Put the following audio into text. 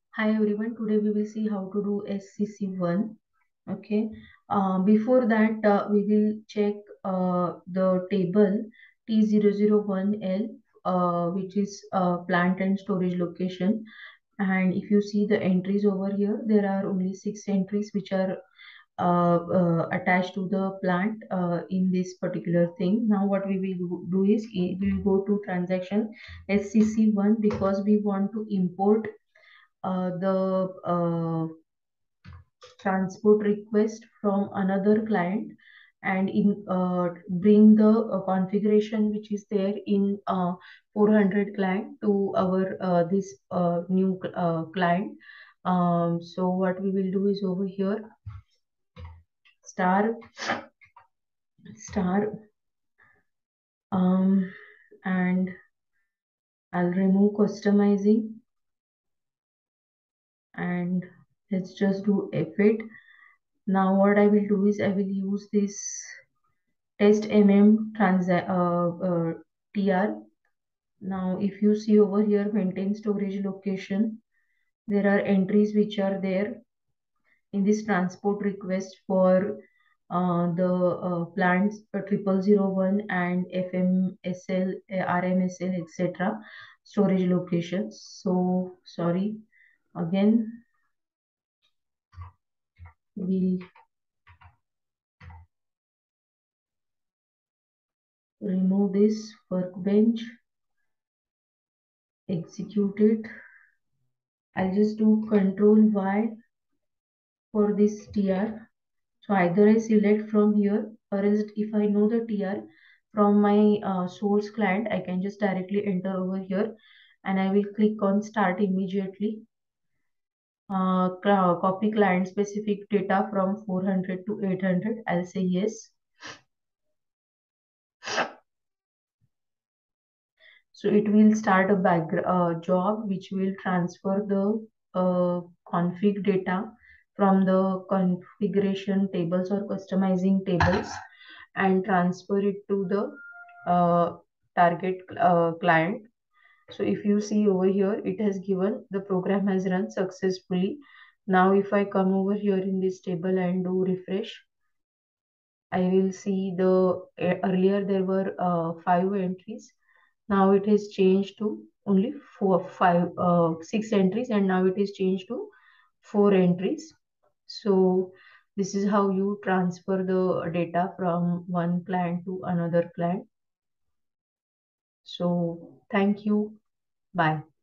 Hi everyone, today we will see how to do SCC1. Okay, before that we will check the table T001L, which is plant and storage location. And if you see the entries over here, there are only 6 entries which are attached to the plant in this particular thing. Now what we will do is we will go to transaction SCC1 because we want to import the transport request from another client and in bring the configuration which is there in 400 client to our this new client. So what we will do is over here star star um, and I'll remove customizing and let's just do F8. Now what I will do is I will use this test tr. Now if you see over here maintain storage location, there are entries which are there in this transport request for the plants 0001 and FMSL, RMSL, etc. storage locations. So sorry, again we'll remove this workbench, execute it. I'll just do Control Y for this TR. So either I select from here or else if I know the TR from my source client, I can just directly enter over here and I will click on start immediately. Copy client specific data from 400 to 800. I'll say yes. So it will start a job which will transfer the config data from the configuration tables or customizing tables and transfer it to the target client. So if you see over here, it has given the program has run successfully. Now if I come over here in this table and do refresh, I will see the earlier there were 5 entries. Now it is changed to only 6 entries, and now it is changed to 4 entries. So this is how you transfer the data from one client to another client. So thank you. Bye.